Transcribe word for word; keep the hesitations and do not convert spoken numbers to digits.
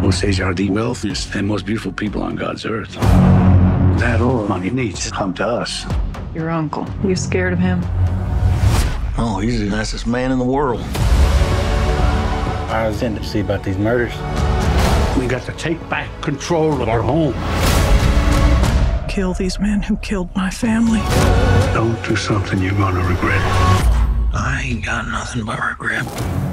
Osage are the wealthiest and most beautiful people on God's earth. That all money needs to come to us. Your uncle, you scared of him? Oh, he's the nicest man in the world. I was in to see about these murders. We got to take back control of our home. Kill these men who killed my family. Don't do something you're gonna regret. I ain't got nothing but regret.